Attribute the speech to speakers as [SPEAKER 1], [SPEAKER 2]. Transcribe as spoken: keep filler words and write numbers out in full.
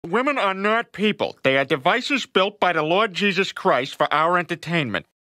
[SPEAKER 1] Women are not people. They are devices built by the Lord Jesus Christ for our entertainment.